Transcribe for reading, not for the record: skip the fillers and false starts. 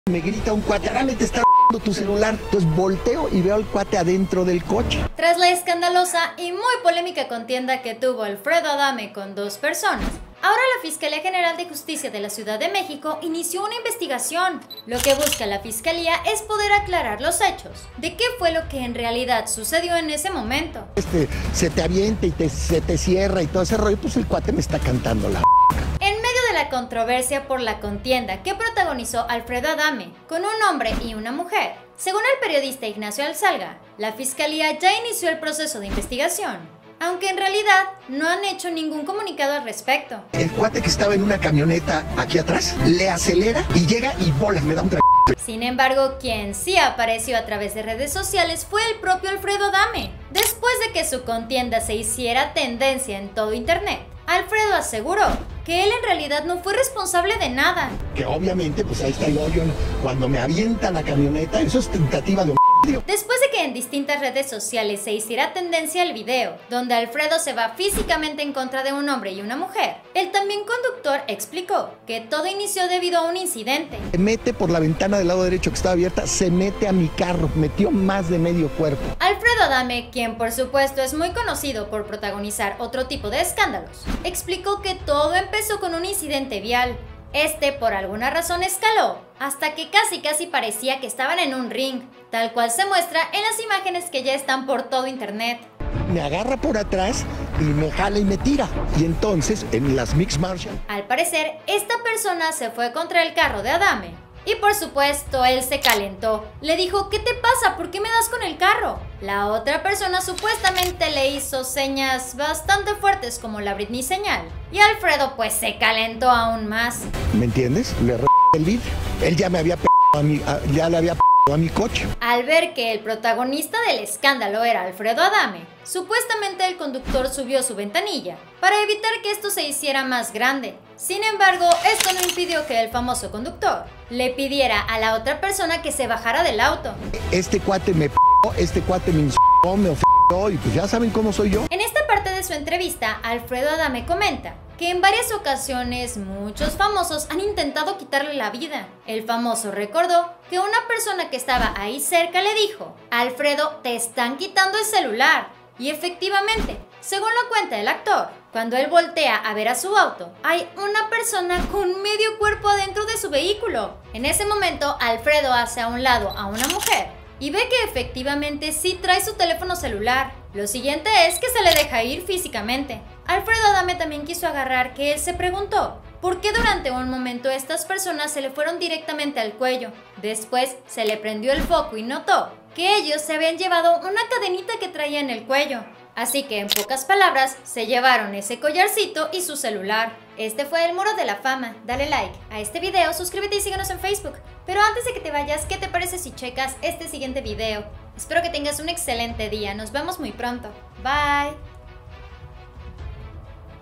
Me grita un cuate, Adame, te está tu celular. Entonces volteo y veo al cuate adentro del coche. Tras la escandalosa y muy polémica contienda que tuvo Alfredo Adame con dos personas, ahora la Fiscalía General de Justicia de la Ciudad de México inició una investigación. Lo que busca la Fiscalía es poder aclarar los hechos de qué fue lo que en realidad sucedió en ese momento. Se te avienta y se te cierra y todo ese rollo, pues el cuate me está cantando la... En medio de la controversia por la contienda que protagonizó Alfredo Adame con un hombre y una mujer, según el periodista Ignacio Alzalga, la Fiscalía ya inició el proceso de investigación, aunque en realidad no han hecho ningún comunicado al respecto. El cuate que estaba en una camioneta aquí atrás, le acelera y llega y bolas, me da un tra... Sin embargo, quien sí apareció a través de redes sociales fue el propio Alfredo Adame. Después de que su contienda se hiciera tendencia en todo internet, Alfredo aseguró que él en realidad no fue responsable de nada. Que obviamente, pues ahí está el hoyo, cuando me avienta la camioneta, eso es tentativa de homicidio. Después de que en distintas redes sociales se hiciera tendencia el video, donde Alfredo se va físicamente en contra de un hombre y una mujer, el también conductor explicó que todo inició debido a un incidente. Se mete por la ventana del lado derecho que estaba abierta, se mete a mi carro, metió más de medio cuerpo. Alfredo Adame, quien por supuesto es muy conocido por protagonizar otro tipo de escándalos, explicó que todo empezó con un incidente vial. Este por alguna razón escaló, hasta que casi parecía que estaban en un ring, tal cual se muestra en las imágenes que ya están por todo internet. Me agarra por atrás y me jala y me tira. Y entonces, en las Mix Marshall... Al parecer, esta persona se fue contra el carro de Adame. Y por supuesto, él se calentó. Le dijo, ¿qué te pasa? ¿Por qué me das con el carro? La otra persona supuestamente le hizo señas bastante fuertes como la Britney señal. Y Alfredo pues se calentó aún más. ¿Me entiendes? Le el vidrio. Él ya me había ya le había a mi coche. Al ver que el protagonista del escándalo era Alfredo Adame, supuestamente el conductor subió su ventanilla para evitar que esto se hiciera más grande. Sin embargo, esto no impidió que el famoso conductor le pidiera a la otra persona que se bajara del auto. Este cuate me este cuate me insultó, me ofendió y pues ya saben cómo soy yo. En esta parte de su entrevista, Alfredo Adame comenta que en varias ocasiones muchos famosos han intentado quitarle la vida. El famoso recordó que una persona que estaba ahí cerca le dijo, Alfredo, te están quitando el celular. Y efectivamente, según lo cuenta el actor, cuando él voltea a ver a su auto, hay una persona con medio cuerpo adentro de su vehículo. En ese momento, Alfredo hace a un lado a una mujer y ve que efectivamente sí trae su teléfono celular. Lo siguiente es que se le deja ir físicamente. Alfredo Adame también quiso agarrar que él se preguntó por qué durante un momento estas personas se le fueron directamente al cuello. Después se le prendió el foco y notó que ellos se habían llevado una cadenita que traía en el cuello. Así que en pocas palabras se llevaron ese collarcito y su celular. Este fue el Muro de la Fama. Dale like a este video, suscríbete y síguenos en Facebook. Pero antes de que te vayas, ¿qué te parece si checas este siguiente video? Espero que tengas un excelente día, nos vemos muy pronto. Bye.